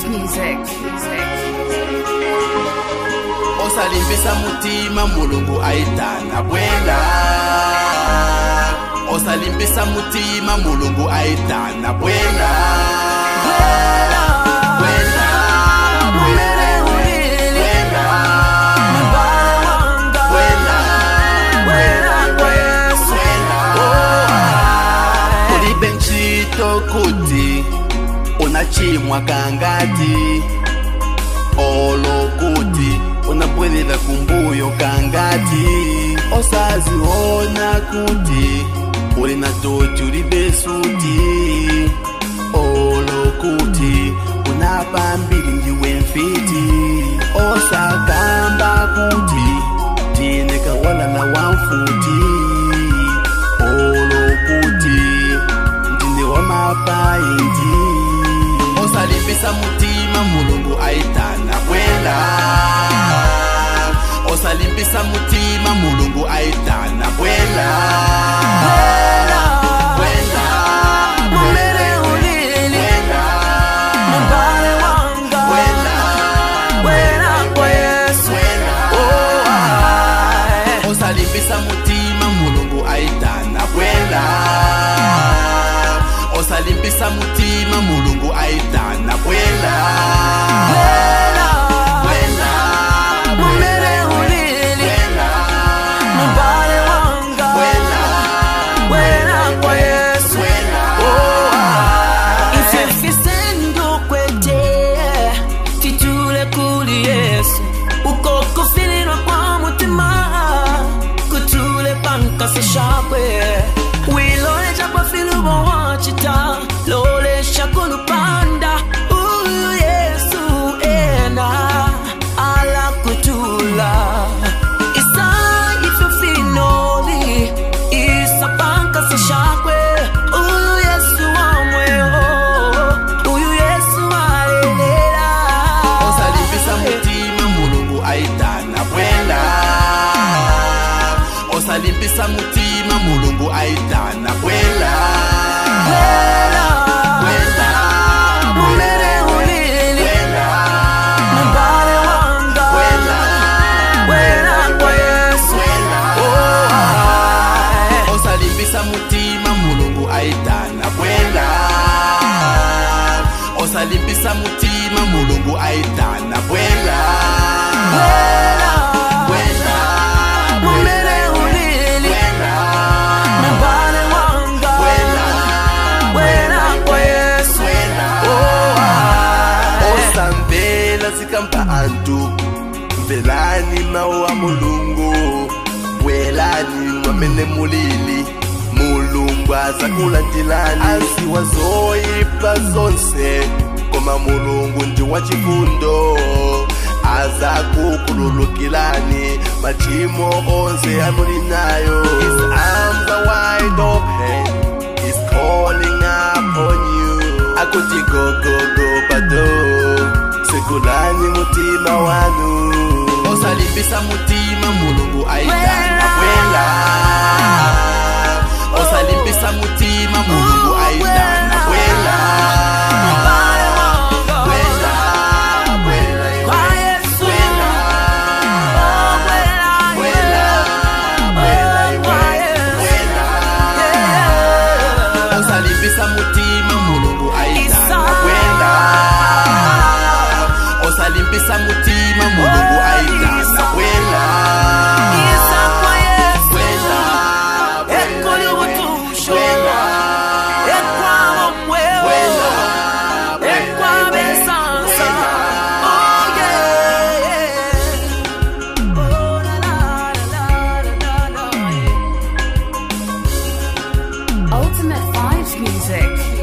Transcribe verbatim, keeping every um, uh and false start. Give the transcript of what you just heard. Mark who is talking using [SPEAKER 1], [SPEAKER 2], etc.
[SPEAKER 1] music.
[SPEAKER 2] Osalimbisa mutima mulungu aitana bwela. Osalimbisa mutima mulungu aitana bwela. Bwela, bwela, bwela, bwela, bwela, bwela, bwela. Uli benchito kuti unachimwa kangati, olo kuti unabwelela kumbuyo kangati. Osaziona kuti uli na tochi uli besuti, olo kuti unapambili ndiwe mfiti. Osagamba kuti tineka wala na wamfuti, olo kuti ndine wa mapaiti. Osalimbisa mutima mulungu aitana bwela. Osalimbisa mutima mulungu aitana bwela. Bwela, bwela, bwela, bwela, mbale wanga, bwela, bwela kwa Yesu, bwela. Osalimbisa mutima mulungu aitana bwela. Osalimbisa mutima mulungu aitana bwela. Bwela, bwela, bwela, bwela, mbale wanga, bwela, bwela kwa Yesu, bwela.
[SPEAKER 3] Ifefisendo kwete titule kuli Yesu, uko kufilirwa kwa mutima kutule pankasi shakwe. Wilole chapa filubo wachita lole shakulu panda. Uyu Yesu ena ala kutula. Isa ifefinoli isa pankasi shakwe. Uyu Yesu amweo, uyu Yesu alelela.
[SPEAKER 2] Osalimbisa mutima mulungu aitana bwela. Osalimbisa mutima mulungu aitana bwela. Bwela, bwela, bwela, bwela, mbale wanga, bwela, bwela kwa Yesu, bwela. Osalimbisa mutima mulungu aitana bwela. Osalimbisa mutima mulungu aitana bwela. Bwela, bwela, bwela, bwela, mbale wanga, bwela, bwela kwa Yesu, bwela. Osambela zikamba antu, mvelani mawa mulungu, bwelani mwamene mulili, mulungu azakulantilani. Asiwazoyipa zonse, koma mulungu ndi wachifundo, azakukululukilani machimo onse amulinayo. His arms are wide open, he's calling upon you. Akuti go go go bado, sekulani mutima wanu. Osalimbisa mutima mulungu aitana bwela. Osalimbisa mutima mulungu aitana bwela. Osalimbisa mutima mulungu aitana bwela. Osalimbisa mutima mulungu aitana bwela.
[SPEAKER 3] Isa kwa Yesu,
[SPEAKER 2] bwela,
[SPEAKER 3] ekoli ubutusho, ekwa omwewo,
[SPEAKER 2] bwela,
[SPEAKER 3] ekwa besansa. Oh yeah. Oh la la la la la la.
[SPEAKER 1] Ultimate Vibes music.